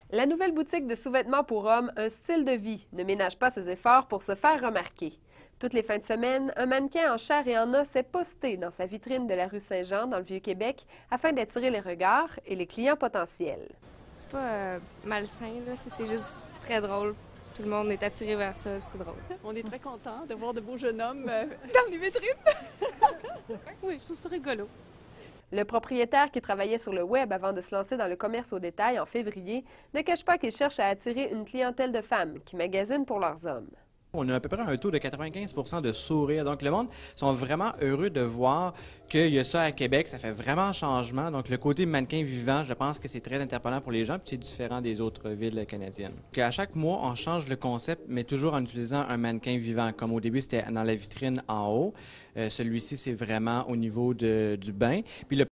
La nouvelle boutique de sous-vêtements pour hommes, Un style de vie, ne ménage pas ses efforts pour se faire remarquer. Toutes les fins de semaine, un mannequin en chair et en os est posté dans sa vitrine de la rue Saint-Jean, dans le Vieux-Québec, afin d'attirer les regards et les clients potentiels. C'est pas malsain, là. C'est juste très drôle. Tout le monde est attiré vers ça, c'est drôle. On est très contents de voir de beaux jeunes hommes dans les vitrines. Oui, je trouve ça rigolo. Le propriétaire qui travaillait sur le web avant de se lancer dans le commerce au détail en février ne cache pas qu'il cherche à attirer une clientèle de femmes qui magasinent pour leurs hommes. On a à peu près un taux de 95 de sourires. Donc, le monde sont vraiment heureux de voir qu'il y a ça à Québec. Ça fait vraiment un changement. Donc, le côté mannequin vivant, je pense que c'est très interpellant pour les gens, puis c'est différent des autres villes canadiennes. À chaque mois, on change le concept, mais toujours en utilisant un mannequin vivant. Comme au début, c'était dans la vitrine en haut. Celui-ci, c'est vraiment au niveau du bain. Puis le